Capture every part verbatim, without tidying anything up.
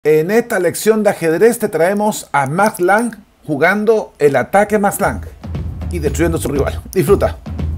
En esta lección de ajedrez te traemos a Max Lang jugando el ataque Max Lang y destruyendo a su rival. Disfruta.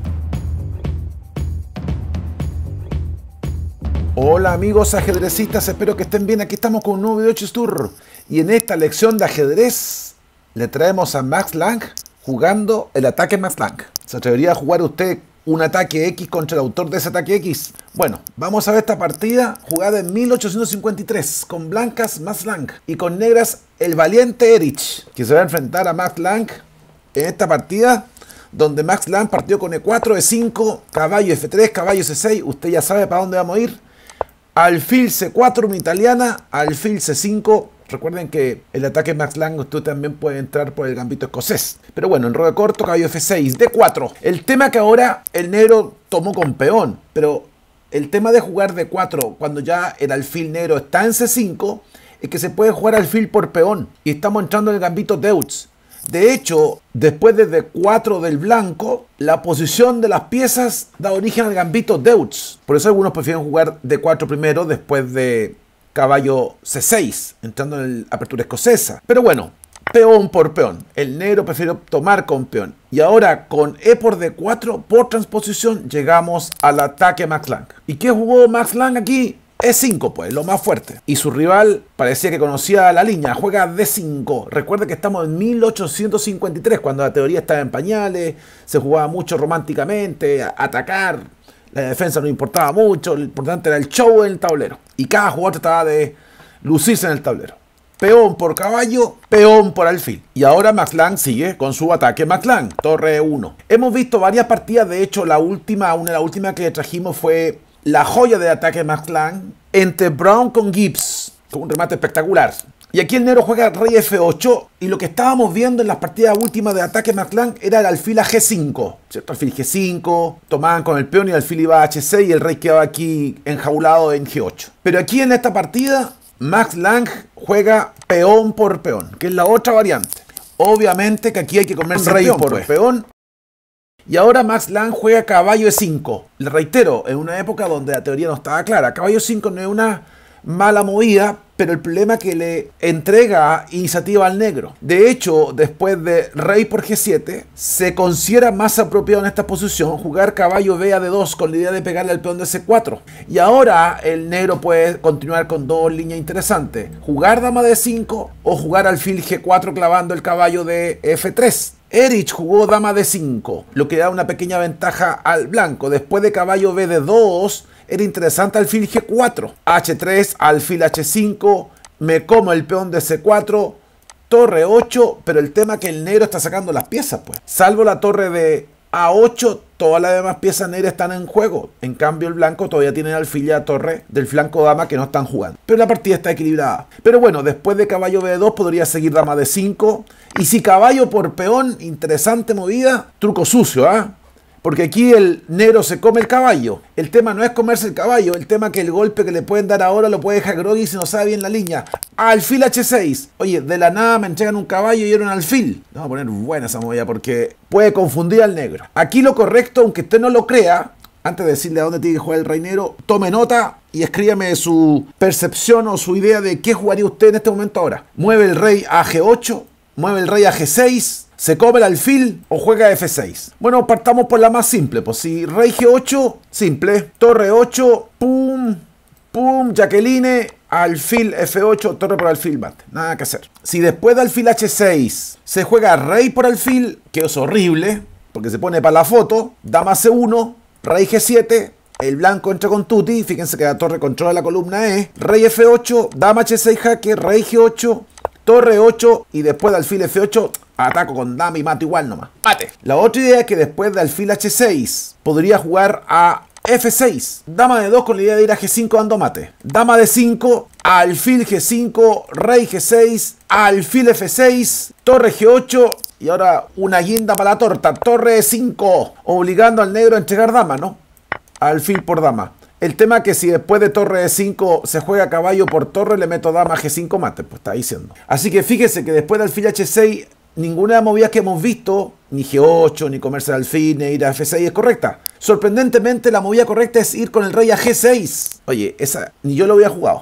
Hola amigos ajedrecistas, espero que estén bien. Aquí estamos con un nuevo video de Chess-Tour. Y en esta lección de ajedrez le traemos a Max Lang jugando el ataque Max Lang. ¿Se atrevería a jugar usted un ataque X contra el autor de ese ataque X? Bueno, vamos a ver esta partida jugada en mil ochocientos cincuenta y tres con blancas Max Lang y con negras el valiente Erich, que se va a enfrentar a Max Lang en esta partida donde Max Lang partió con E cuatro, E cinco, caballo F tres, caballo C seis. Usted ya sabe para dónde vamos a ir. Alfil C cuatro, una italiana, alfil C cinco. Recuerden que el ataque Max Lang usted también puede entrar por el gambito escocés. Pero bueno, en ruedo corto, caballo F seis, D cuatro. El tema que ahora el negro tomó con peón, pero el tema de jugar D cuatro cuando ya el alfil negro está en C cinco es que se puede jugar alfil por peón y estamos entrando en el gambito Deutsch. De hecho, después de D cuatro del blanco, la posición de las piezas da origen al gambito Deutsch. Por eso algunos prefieren jugar D cuatro primero después de caballo C seis, entrando en la apertura escocesa. Pero bueno, peón por peón. El negro prefiere tomar con peón. Y ahora con E por D cuatro, por transposición, llegamos al ataque Max Lang. ¿Y qué jugó Max Lang aquí? E cinco, pues, lo más fuerte. Y su rival parecía que conocía la línea. Juega D cinco. Recuerde que estamos en mil ochocientos cincuenta y tres, cuando la teoría estaba en pañales, se jugaba mucho románticamente, a atacar. La defensa no importaba mucho, lo importante era el show en el tablero. Y cada jugador trataba de lucirse en el tablero. Peón por caballo, peón por alfil. Y ahora Max Lang sigue con su ataque Max Lang, torre E uno. Hemos visto varias partidas, de hecho la última, una de las últimas que trajimos fue la joya de ataque Max Lang entre Brown con Gibbs, con un remate espectacular. Y aquí el negro juega rey F ocho y lo que estábamos viendo en las partidas últimas de ataque Max Lang era el alfil a G cinco, ¿cierto? Alfil G cinco, tomaban con el peón y el alfil iba a H seis y el rey quedaba aquí enjaulado en G ocho. Pero aquí en esta partida Max Lang juega peón por peón, que es la otra variante. Obviamente que aquí hay que comerse rey peón, por pues. peón. Y ahora Max Lang juega caballo E cinco. Le reitero, en una época donde la teoría no estaba clara. Caballo E cinco no es una mala movida, pero el problema es que le entrega iniciativa al negro. De hecho, después de rey por G siete, se considera más apropiado en esta posición jugar caballo B a D dos con la idea de pegarle al peón de C cuatro. Y ahora el negro puede continuar con dos líneas interesantes. Jugar dama D cinco o jugar alfil G cuatro clavando el caballo de F tres. Erich jugó dama D cinco, lo que da una pequeña ventaja al blanco. Después de caballo B D dos, era interesante alfil G cuatro, H tres, alfil H cinco, me como el peón de C cuatro, torre ocho, pero el tema es que el negro está sacando las piezas, pues. Salvo la torre de A ocho, todas las demás piezas negras están en juego. En cambio el blanco todavía tiene alfil y la torre del flanco dama que no están jugando. Pero la partida está equilibrada. Pero bueno, después de caballo B dos podría seguir dama D cinco. Y si caballo por peón, interesante movida, truco sucio, ¿ah? ¿eh? Porque aquí el negro se come el caballo. El tema no es comerse el caballo, el tema es que el golpe que le pueden dar ahora lo puede dejar groggy si no sabe bien la línea. Alfil H seis. Oye, de la nada me entregan un caballo y era un alfil. Vamos a poner buena esa movida porque puede confundir al negro. Aquí lo correcto, aunque usted no lo crea, antes de decirle a dónde tiene que jugar el rey negro, tome nota y escríbame su percepción o su idea de qué jugaría usted en este momento ahora. Mueve el rey a G ocho, mueve el rey a G seis, ¿se come el alfil o juega F seis? Bueno, partamos por la más simple. Pues si rey G ocho, simple. Torre ocho, pum, pum, Jacqueline, alfil F ocho, torre por alfil, mate. Nada que hacer. Si después de alfil H seis se juega rey por alfil, que es horrible, porque se pone para la foto, dama C uno, rey G siete, el blanco entra con tutti, fíjense que la torre controla la columna E, rey F ocho, dama H seis jaque, rey G ocho, torre ocho y después de alfil F ocho, ataco con dama y mato igual nomás. Mate. La otra idea es que después de alfil H seis podría jugar a F seis. Dama D dos con la idea de ir a G cinco dando mate. Dama D cinco, alfil G cinco, rey G seis, alfil F seis, torre G ocho y ahora una guinda para la torta. Torre E cinco, obligando al negro a entregar dama, ¿no? Alfil por dama. El tema es que si después de torre E cinco se juega caballo por torre, le meto dama G cinco mate, pues está diciendo. Así que fíjese que después de alfil H seis, ninguna de las movidas que hemos visto, ni G ocho, ni comerse el alfil, ni ir a F seis es correcta. Sorprendentemente, la movida correcta es ir con el rey a G seis. Oye, esa ni yo lo había jugado.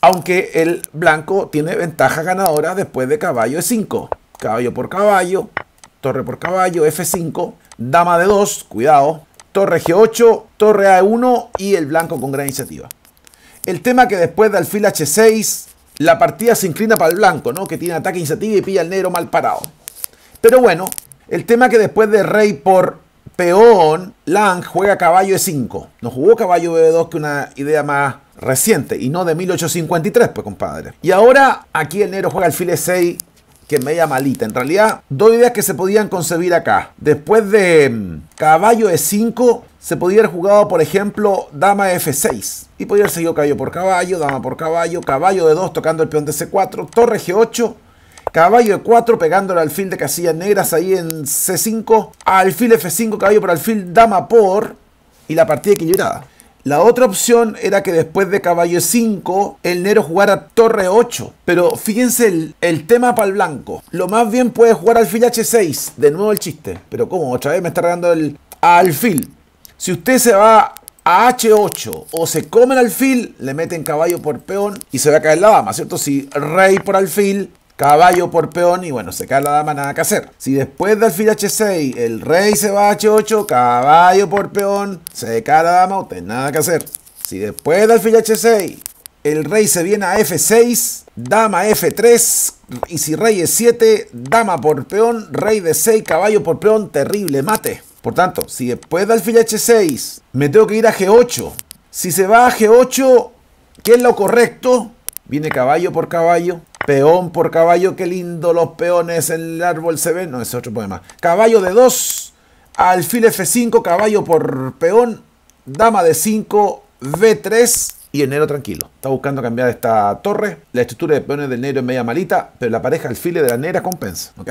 Aunque el blanco tiene ventaja ganadora después de caballo e cinco. Caballo por caballo, torre por caballo, efe cinco, dama de dos, cuidado, torre ge ocho, torre a uno y el blanco con gran iniciativa. El tema que después de alfil hache seis, la partida se inclina para el blanco, ¿no? Que tiene ataque, iniciativa y pilla al negro mal parado. Pero bueno, el tema que después de rey por peón, Lang juega caballo e cinco. No jugó caballo be dos, que una idea más reciente, y no de mil ochocientos cincuenta y tres, pues compadre. Y ahora aquí el negro juega alfil e seis, que es media malita. En realidad, dos ideas que se podían concebir acá. Después de mmm, caballo e cinco, se podía haber jugado, por ejemplo, dama efe seis. Y podría haber seguido caballo por caballo, dama por caballo, caballo de dos tocando el peón de ce cuatro, torre ge ocho, caballo e cuatro pegándole al alfil de casillas negras ahí en ce cinco, alfil efe cinco, caballo por alfil, dama por, y la partida equilibrada. La otra opción era que después de caballo e cinco, el negro jugara torre ocho. Pero fíjense el, el tema para el blanco. Lo más bien puede jugar alfil hache seis. De nuevo el chiste. Pero ¿cómo? Otra vez me está regando el alfil. Si usted se va a hache ocho o se come el alfil, le meten caballo por peón y se va a caer la dama, ¿cierto? Si rey por alfil, caballo por peón y bueno, se cae la dama, nada que hacer. Si después de alfil hache seis el rey se va a hache ocho, caballo por peón, se cae la dama, usted nada que hacer. Si después de alfil hache seis el rey se viene a efe seis, dama efe tres, y si rey e siete, dama por peón, rey de seis, caballo por peón, terrible mate. Por tanto, si después de alfil hache seis me tengo que ir a ge ocho, si se va a ge ocho, ¿qué es lo correcto? Viene caballo por caballo, peón por caballo, qué lindo los peones en el árbol se ven. No, ese es otro poema. Caballo de dos, alfil efe cinco, caballo por peón, dama de cinco, be tres y el negro tranquilo. Está buscando cambiar esta torre. La estructura de peones del negro es media malita, pero la pareja alfiles de la negra compensa, ¿ok?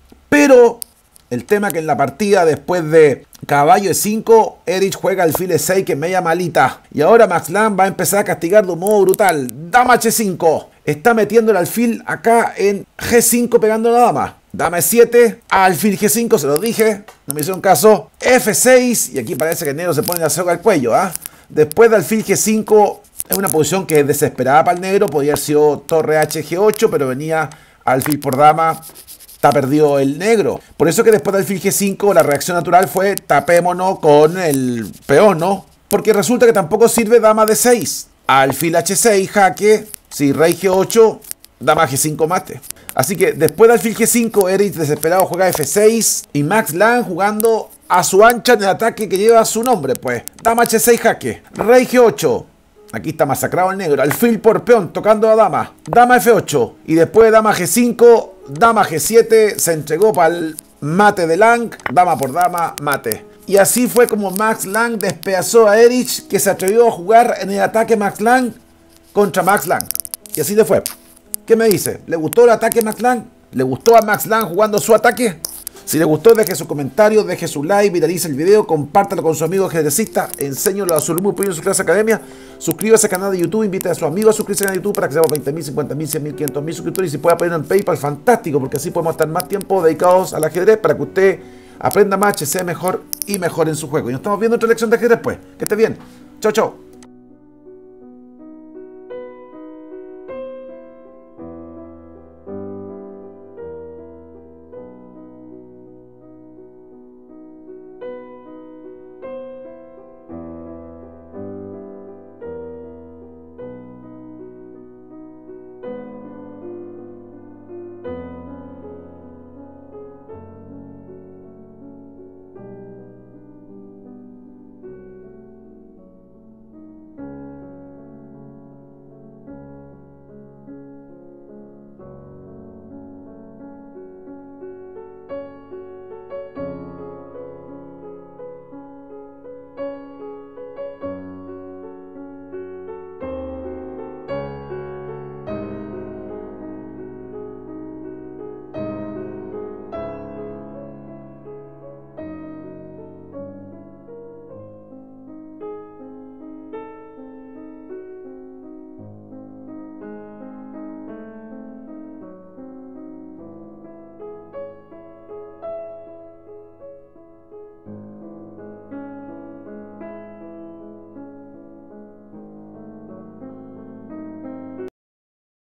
Pero el tema que en la partida después de caballo e cinco, Erich juega alfil e seis, que es media malita. Y ahora Max Lang va a empezar a castigar de un modo brutal. Dama hache cinco. Está metiendo el alfil acá en ge cinco pegando a la dama. Dama e siete, alfil ge cinco, se lo dije, no me hicieron caso. efe seis, y aquí parece que el negro se pone la soga al cuello, ¿ah? ¿eh? Después de alfil ge cinco, es una posición que es desesperada para el negro. Podría haber sido torre hache ge ocho, pero venía alfil por dama. Está perdido el negro. Por eso que después del alfil ge cinco la reacción natural fue tapémonos con el peón, ¿no? Porque resulta que tampoco sirve dama de seis. Alfil hache seis, jaque. Si rey ge ocho, dama ge cinco mate. Así que después del alfil ge cinco, Erich desesperado juega efe seis. Y Max Lang jugando a su ancha en el ataque que lleva su nombre, pues. Dama hache seis, jaque. Rey ge ocho. Aquí está masacrado el negro. Alfil por peón, tocando a dama. Dama efe ocho. Y después de dama ge cinco, dama ge siete. Se entregó para el mate de Lang. Dama por dama, mate. Y así fue como Max Lang despedazó a Erich, que se atrevió a jugar en el ataque Max Lang contra Max Lang. Y así le fue. ¿Qué me dice? ¿Le gustó el ataque Max Lang? ¿Le gustó a Max Lang jugando su ataque? Si le gustó, deje su comentario, deje su like, viralice el video, compártalo con su amigo ajedrecista, enséñalo a su alumno en su clase academia, suscríbase al canal de YouTube, invite a su amigo a suscribirse al canal de YouTube para que seamos veinte mil, cincuenta mil, cien mil, quinientos mil suscriptores, y si puede apoyar en PayPal, fantástico, porque así podemos estar más tiempo dedicados al ajedrez para que usted aprenda más, sea mejor y mejor en su juego. Y nos estamos viendo en otra lección de ajedrez, pues. Que esté bien. Chao, chao.